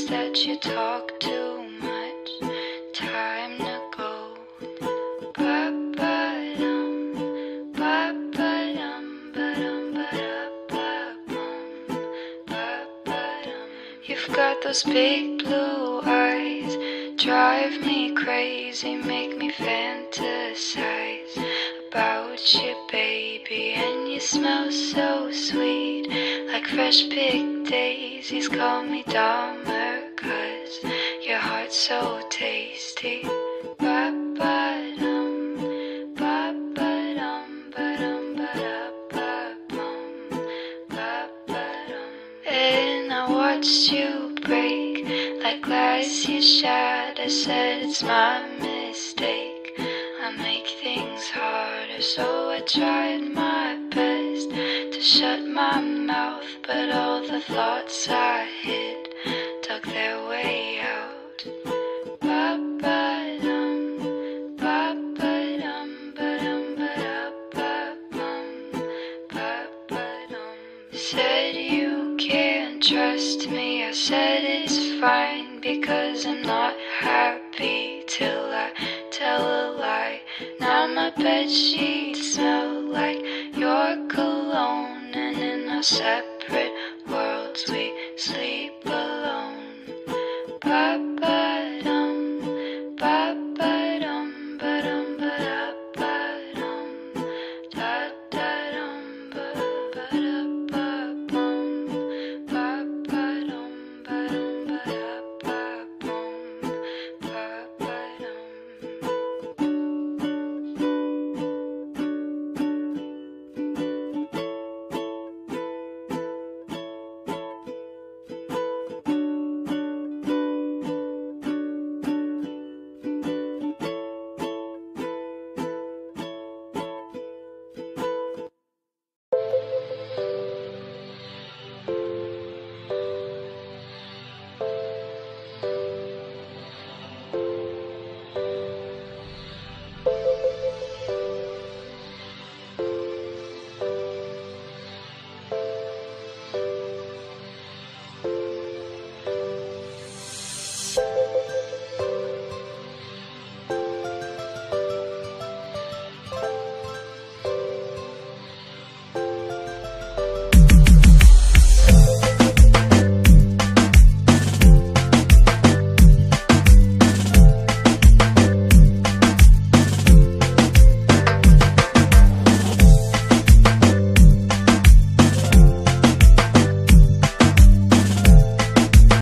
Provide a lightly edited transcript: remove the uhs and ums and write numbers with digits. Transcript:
It's that you talk too much. Time to go. Ba-ba-dum, ba-ba-dum, ba-dum, ba-da-ba-bum, ba-ba-dum. You've got those big blue eyes, drive me crazy, make me fantasize about you, baby. And you smell so sweet, like fresh picked daisies. Call me Dahmer, 'cause your heart's so tasty. Ba-ba-dum, ba-ba-dum, ba-dum, ba-da-ba-bum, ba-ba-dum. And I watched you break like glass you shatter. Said it's my mistake, I make things harder. So I tried my best to shut my mouth, but all the thoughts I hid dug their way out. Ba-ba-dum, ba-ba-dum, ba-dum, ba-da-ba-bum, ba-ba-dum. Said you can't trust me, I said it's fine, because I'm not happy till I tell a lie. Now my bedsheets smell like your cologne, and in our separate worlds we